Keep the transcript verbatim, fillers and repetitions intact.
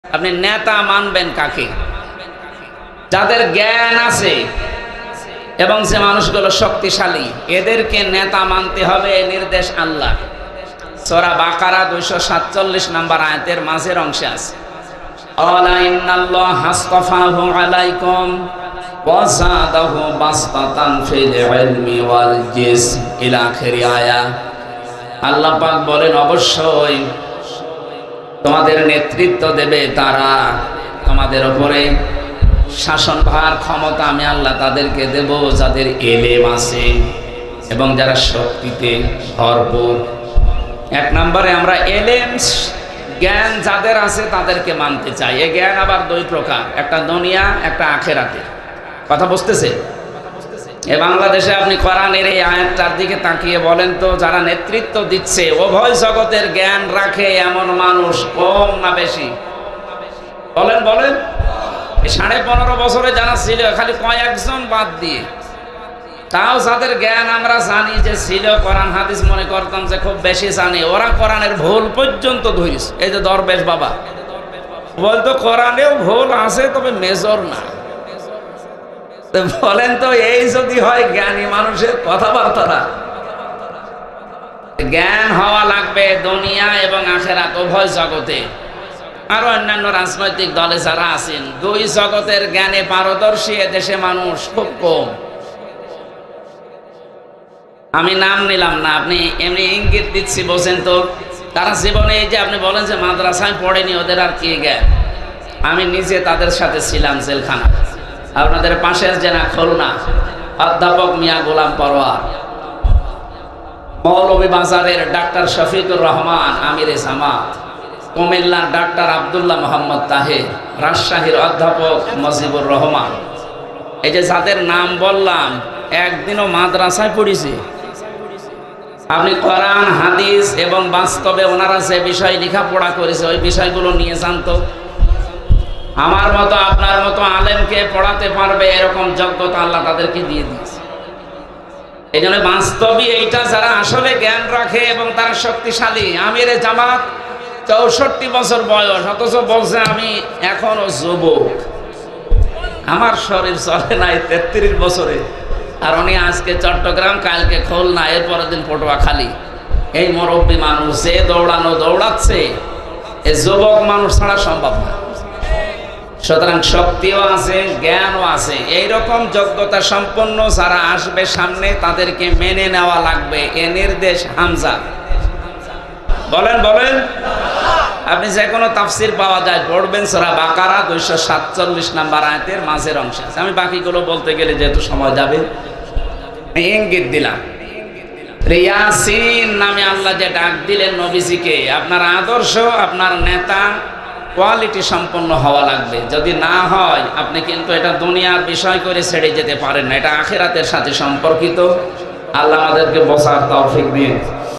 আপনি নেতা মানবেন কাকে? যাদের জ্ঞান আছে এবং যে মানুষগুলো শক্তিশালী, এদেরকে নেতা মানতে হবে। নির্দেশ আল্লাহ সূরা বাকারা দুইশো সাতচল্লিশ নম্বর আয়াতের মাঝের অংশে আছে, আলা ইন্নাল্লাহা হাসতাফাহু আলাইকুম ওয়া যাদাহু বাসতাতান ফিল ইলমি ওয়াল জিসম ইলা আখিরি আয়া। আল্লাহ পাক বলেন, অবশ্যই তোমাদের নেতৃত্ব দেবে তারা, তোমাদের উপরে শাসনভার ক্ষমতা আমি আল্লাহ তাদেরকে দেব যাদের এলেম আছে এবং যারা শক্তিতে ভরপুর। এক নম্বরে আমরা এলেম জ্ঞান যাদের আছে তাদেরকে মানতে চাই। এই জ্ঞান আবার দুই প্রকার, একটা দুনিয়া, একটা আখেরাতে। কথা বুঝতেছে? এ বাংলাদেশে আপনি কোরআনের এই আয়াতটার দিকে তাকিয়ে বলেন তো, যারা নেতৃত্ব দিচ্ছে উভয় জগতের জ্ঞান রাখে এমন মানুষ কম না বেশি? বলেন বলেন। সাড়ে পনেরো বছরে যারা ছিল, খালি কয়েকজন বাদ দিয়ে, তাও যাদের জ্ঞান আমরা জানি যে ছিল, কোরআন হাদিস মনে করতাম যে খুব বেশি জানে, ওরা কোরআনের ভুল পর্যন্ত ধরিস। এই যে দরবেশ বাবা বলতো কোরআনেও ভুল আছে, তবে মেজর না। বলেন তো, এই যদি হয় জ্ঞানী মানুষের কথাবার্তা? জ্ঞান হওয়া লাগবে দুনিয়া এবং আখেরাত উভয় জগতে। আর অন্যান্য রাজনৈতিক দলে যারা আছেন, দুই জগতের জ্ঞানে পারদর্শী এদেশে মানুষ খুব কম। আমি নাম নিলাম না, আপনি এমনি ইঙ্গিত দিচ্ছি, বোঝেন তো। তারা জীবনে এই যে আপনি বলেন যে মাদ্রাসায় পড়েনি, ওদের আর কি জ্ঞান? আমি নিজে তাদের সাথে ছিলাম জেলখানা। আপনাদের পাশের জেলা খুলনা, অধ্যাপক মিয়া গোলাম পরোয়ার, মৌলভীবাজারের ডাক্তার শফিকুর রহমান আমিরে জামাত, কুমিল্লার ডাক্তার আব্দুল্লাহ মোহাম্মদ তাহের, রাজশাহীর অধ্যাপক মজিবুর রহমান। এই যে যাদের নাম বললাম, একদিনও মাদ্রাসায় পড়েছে? আপনি কোরআন হাদিস এবং বাস্তবে ওনারা যে বিষয় লেখাপড়া করেছে ওই বিষয়গুলো নিয়ে জানতো? আমার মতো আপনার মতো আলেমকে পড়াতে পারবে এরকম যোগ্যতা আল্লাহ তাদেরকে দিয়ে দিয়েছে। এই জন্য বাস্তবে এইটা যারা আসলে জ্ঞান রাখে এবং তারা শক্তিশালী, আমিরে জামাত চৌষট্টি বছর বয়স, অথচ বলছে আমি এখনো যুবক, আমার শরীর চলে নাই তেত্রিশ বছরে। আর উনি আজকে চট্টগ্রাম, কালকে খুলনা, এর পরের দিন পটুয়াখালী। এই মুরব্বী মানুষ যে দৌড়ানো দৌড়াচ্ছে, এই যুবক মানুষ ছাড়া সম্ভব না। সুতরাং শক্তিও আছে, জ্ঞানও আছে। এইরকম যোগ্যতা সম্পন্ন যারা আসবে সামনে, তাদেরকে মেনে নেওয়া লাগবে। এ নির্দেশ হামজা। বলেন বলেন। আপনি যে কোনো তাফসির পাওয়া যায়, পড়বেন সূরা বাকারা দুইশো সাতচল্লিশ নাম্বার আয়াতের মাঝের অংশে। আমি বাকিগুলো বলতে গেলে যেহেতু সময় যাবে, ইঙ্গিত দিলাম। ইয়াসিন নামে আল্লাহ যে ডাক দিলেন নবীজিকে, আপনার আদর্শ, আপনার নেতা কোয়ালিটি সম্পন্ন হওয়া লাগবে। যদি না হয়, আপনি কিন্তু এটা দুনিয়ার বিষয় করে ছেড়ে যেতে পারেন না। এটা আখিরাতের সাথে সম্পর্কিত। আল্লাহ আমাদেরকে বোঝার তৌফিক দিন।